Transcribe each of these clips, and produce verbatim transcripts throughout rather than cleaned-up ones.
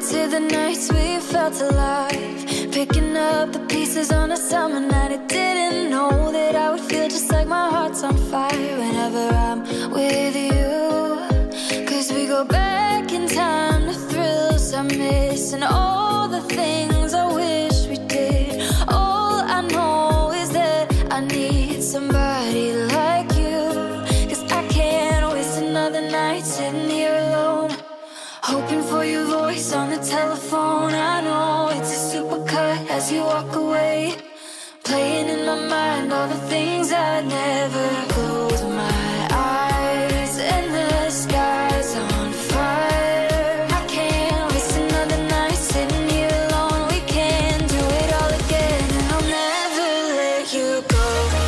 to the nights we felt alive, picking up the pieces on a summer night. I didn't know that I would feel just like my heart's on fire whenever I'm with you. Cause we go back in time to thrills I miss and all the things I wish we did. All I know is that I need somebody like you. Cause I can't waste another night sitting here alone, hoping for your voice on the telephone. I know it's a supercut as you walk away, playing in my mind all the things I never. Close my eyes and the sky's on fire. I can't waste another night sitting here alone. We can do it all again and I'll never let you go.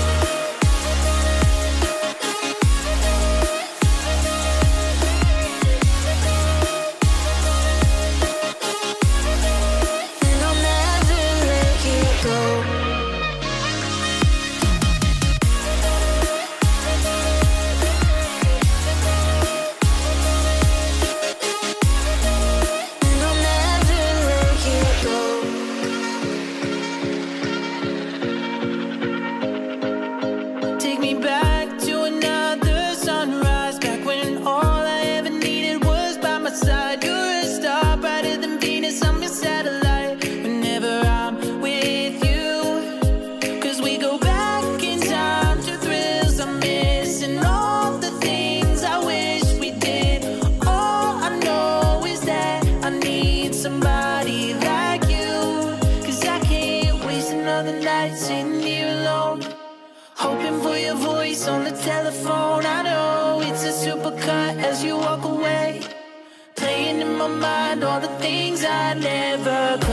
Sitting here alone, hoping for your voice on the telephone. I know it's a supercut as you walk away, playing in my mind all the things I never